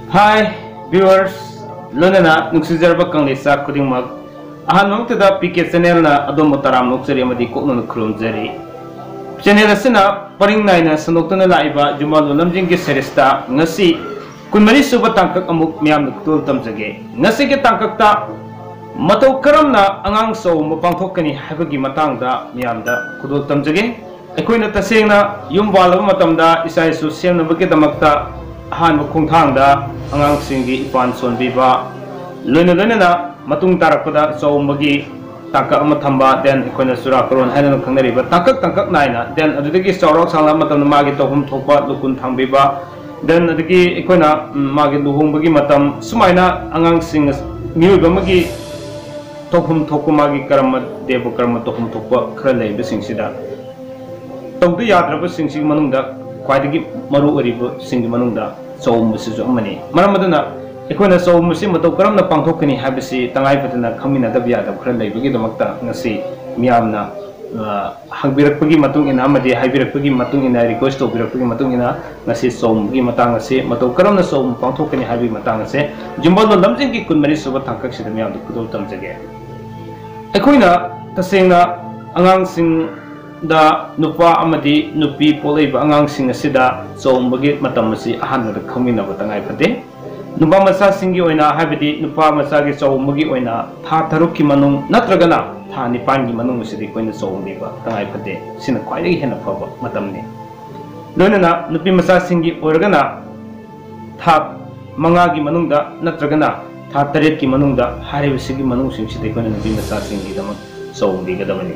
Hi viewers, Londona nuksizarba kanglesa kudingmak ahanmangtada PK channel na adom taram nuksari amadi kokno khurumjari channel asina paring naina sanoktana laiba jumal lamjing ge serista ngasi kunmari suba tangkak amuk miam nuktul tamjage ngasi ge tangkakta matau karamna angang so mapangthokani habagi matangda miamda kudul tamjage aikoina tasengna yum walaba matamda isai su semnabage damakta ahanba khongthangda angang singi ipan sonbiba loina matung tarakpada chawmbagi tangkak ama thamba den ikoina surakaron haina khangnariba tangkak naina den adudagi chawrok sangla matam magi tohum thokpa lukun thangbiba den adagi ikoina magi luhongbagi matam sumaina angang sing miyoiba magi tohum thokpa magi karama debu karama tohum thokpa khara leiba singsida tawdu yadraba singsig manungda kwaidagi maru oriba singi manungda chawmbasisu amani maramadana ikoina chawmbasi matau karamna pangthokani habisi tangai patana khamina da biya da khara leibagi damakta ngasi miyamna hangbirakpagi matung ina amadi haibirakpagi matung ina request tobirakpagi matung ina ngasi chawmbagi matang ase matau karamna chawm pangthokani habi matang ase jumbal lamjingi kunmari suba thangkak sida miyam da kudol tamjage ikoina tasengna angang sing da nupa amadi nupi polaiba angang sing asida chawmbagi matam asi ahanda khamina batangai phate nupa masa singi oina habidi nupa masa gi chawmbagi oina tha tharukki manung natragana tha nipangi manung asidi koina chawmbiba tangai phate sina khwaidagi hena phaba matamni loinana nupi masa singi organa tha mangagi manungda natragana tha taret ki manungda haribisigi manung singsi koina nupi masa singi damak chawmbi gadamani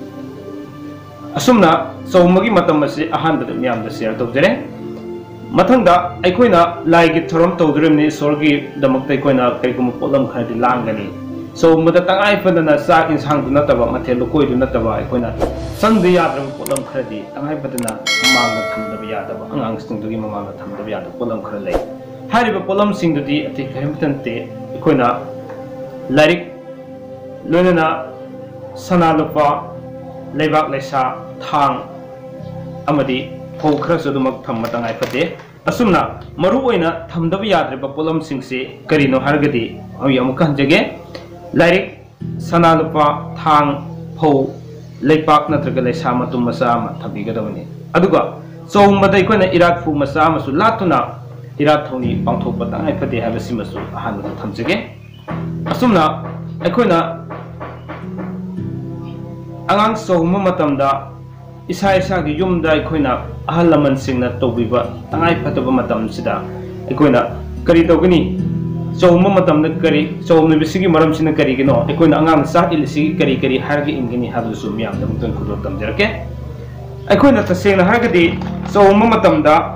asumna chawmbagi matam asi ahanba miyamda share tawjare mathangda aikoina laigi thorom tawdremni sorgi damakta aikoina kaikum polam khadi langani chawmbada tangai padana sa insang du nataba mathel lokoi du nataba aikoina sangdi yadram polam khadi tangai padana mamangda thamdaba yadaba angang singdugi mamangda thamdaba yadaba polam khara lei hariba polam singdudi ati kharimtante aikoina larik loinana sanalupa leibak lesa thang amadi phau khara sudumak thamma tangai phate asumna maru oina thamdaba yadreba polam singse karino hargadi ami amuka hanjage larik sanalupa thang phau leipak natraga lesa matum masa ma thabigadawani aduga chawmbada ikoina irat fu masa masu latuna irat thoni pangthokpa tangai phate habasi masu ahanba thamjage asumna aikoina angang chawmba matamda isa gi yumda aikoina ahal laman singna tawbiba tangai phataba matam sida aikoina kari tawgani chawmba matamda kari chawmna bisigi maram sina kari gino aikoina angang sa ilisi kari hargi ingini hadusu miyam da mutun kudo tamjarake aikoina tasengna hargadi chawmba matamda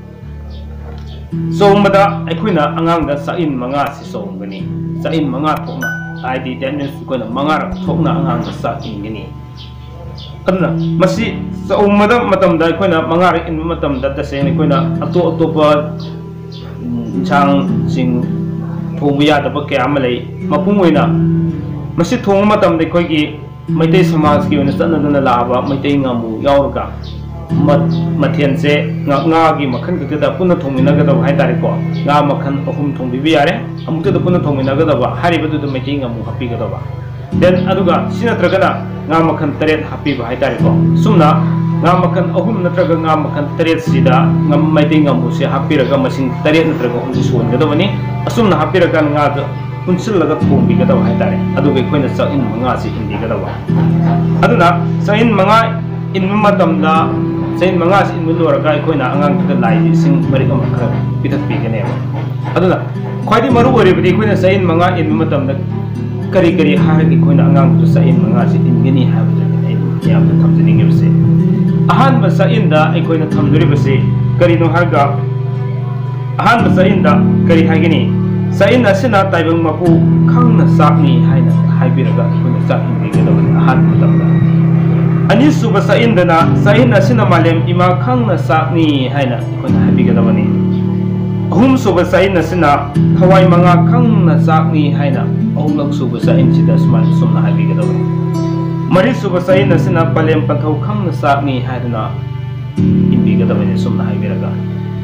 chawmbada aikoina angang da sain manga si chawmbani sain manga thokna ID tennis aikoina manga thokna angang da sa ingini aduna masi chawmbada matamda aikoina mangari in matamda taseng aikoina atopa insang sing thongya da ba kya amalai mapung oina masi thong matamda aikoigi maitai samaj ki oina sanaduna laba maitai ngamu yaurga mathense nga gi makhan gada punna thongmina gada hai tare ko nga makhan ahum thongbi bi yare amukta da punna thongmina gada ba hariba du maitai ngamu happy gada ba then aduga sinatragana nga makhan taret happy ba hai tare ko sumna nga makhan ahum natraga nga makhan taret sida ngam maitai ngamu se happy raga masing taret natraga hum suon gada bani asumna happy raga nga da unsil laga thongbi gada hai tare aduga koina sa in manga si indi gada ba aduna sa in manga in matamda sain manga sin muluraga aikoina angang da lai sing mari kam khar pitat pi gane aduna khwadi maru ore bidi aikoina sain manga in matamda kari haragi koina angang tu sain manga si in gini habda ai yam da thamjani ngebse ahan ba sain da aikoina thamduri base kari no harga ahan ba sain da kari hagini sain asina taibang mapu khangna sakni haina haibiraga aikoina sakni gada ahan matamda ani suba sain dana sain asina malem ima khangna sakni haina ikona habigadabani ahum suba sain asina thawai manga khangna sakni haina ahumlak suba sain sida sman sumna habigadabani mari suba sain asina palem pathau khangna sakni haina imbigadabani sumna habiraga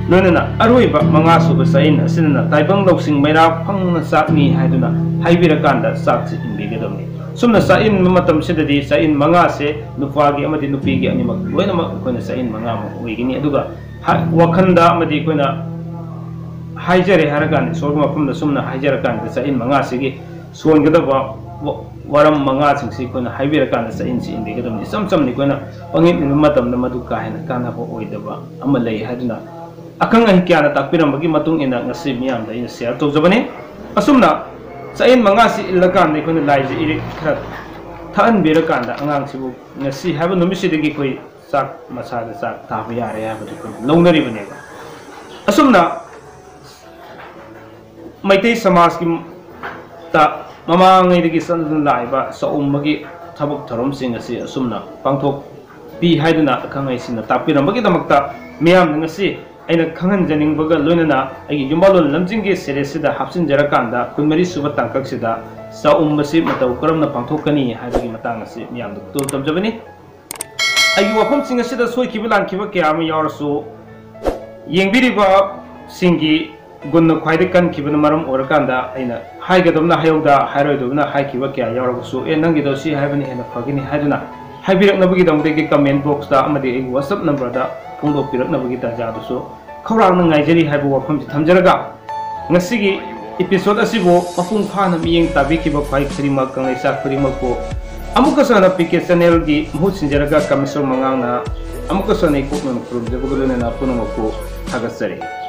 लोनना अरोइबा मंगा सुबा sign असिना ताइबंग लौसिंग मैरा फंगना साकनी हाइदुना हाइबिरकांदा साकसि इंबिगदमनि Sumana sign मतम सिददि sign मंगा से नुपागी अमदि नुपीगी अनिमक लोइनमक Koyna sign मंगा म ओइगिनी अदुगा वखंदा अमदि कोइना हाइजरे हरकान सोर मफमदा Sumana हाइजरकान sign मंगा सिगी सोनगदबा वारम मंगा सिंगसि कोइना हाइबिरकान साइन सि इंबिगदमनि समसमनि कोइना पंगित मतमदा मदु काहेना कानाबो ओइदबा अमा लei हाइदुना अखंग अहि क्या ताकपिरमबगी मतुंग इना ngasi miyam da ina share tawjabani asumna sain manga si ilakan de khona laije iri khara than birakan da angang sibu ngasi haba numisi de gi koi sak masa da sak ta ba yare ya ba ko longnari bane ba asumna maitai samas ki ta mama ngai de gi san lai ba sa ummagi thabuk tharom sing asi asumna pangthok pi haiduna akhang ai sina takpiramagi damakta miyam ngasi अगर खंगन जनिंग लोनना युम्बालोन लमजिंगे सेरेसिदा हापसिन जरकांदा कुनमरी सुबा तांकक्सिदा साउम्बसी मतौ करमना पांथोकनी हाइबगी मतांग असि मियाम तुल तमजबनी अगी वफम सिंग असिदा सोइखिबा लांखिबा क्याम यावरसु येंबिरिबा सिंगी गुन ख्वाइदे कनखिबन मरम ओरकांदा अइना हाइगदमना हायौदा हाइरोइदबना हाइखिबा क्या यावरगसु ए नंगिदोसी हाइबनी हेना फगिनी हाइदुना हाइबिरकनबगी दमदेगे comment box दा अमदि WhatsApp number दा फोंदोपिरकनबगी ताजादुसु खौरांग नाइजरी हाइबो वफम थमजरगा ngasiगी episode asibo mapung phana miyeng tabikiba khwai khrimak kangaisa khrimako amuka sana pk channel gi muhut sinjaraga kamisor mangangna amuka sana ikopna prum jabugulena punomako thagasari